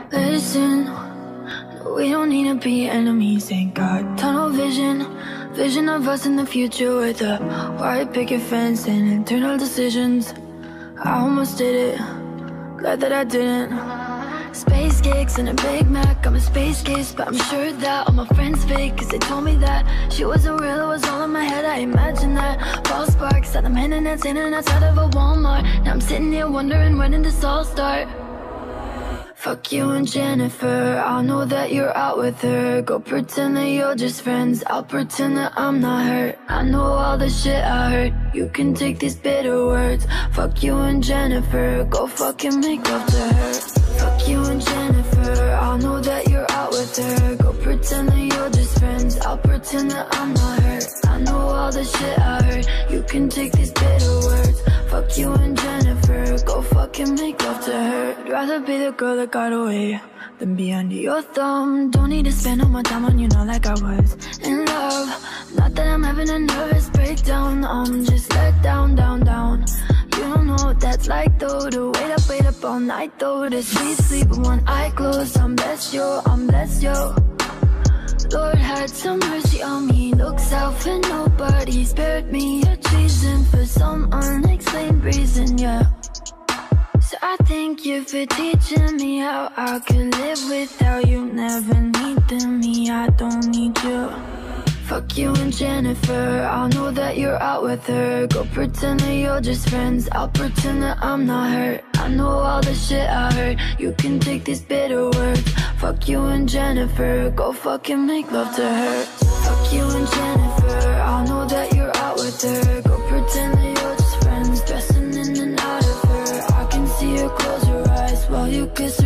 Listen, no, we don't need to be enemies. Ain't got tunnel vision. Vision of us in the future with a white picket fence and internal decisions. I almost did it, glad that I didn't. Space gigs and a Big Mac, I'm a space case, but I'm sure that all my friends fake, cause they told me that she wasn't real, it was all in my head. I imagined that false sparks that I'm hitting and standing outside of a Walmart. Now I'm sitting here wondering, when did this all start? Fuck you and Jennifer, I know that you're out with her. Go pretend that you're just friends, I'll pretend that I'm not hurt. I know all the shit I heard, you can take these bitter words. Fuck you and Jennifer, go fucking make love to her. Fuck you and Jennifer, I know that you're out with her. Go pretend that you're just friends, I'll pretend that I'm not hurt. I know all the shit I heard, you can take these bitter words. Fuck you and Jennifer, go fucking make love to her. I'd rather be the girl that got away than be under your thumb. Don't need to spend all my time on you, know, like I was in love. Not that I'm having a nervous breakdown, I'm just let down, down, down. You don't know what that's like though, to wait up all night though. To sleep with one eye closed, I'm blessed, yo, I'm blessed, yo. Lord had some mercy on me, looks out for nobody, spared me a treason for some unexplained reason, yeah. So I thank you for teaching me how I could live without you. Never needed me, I don't need you. Fuck you and Jennifer, I know that you're out with her. Go pretend that you're just friends, I'll pretend that I'm not hurt. I know all the shit I heard, you can take these bitter words. Fuck you and Jennifer, go fucking make love to her. Fuck you and Jennifer, I know that you're out with her. Go pretend that you're just friends, dressing in and out of her. I can see her close her eyes while you kiss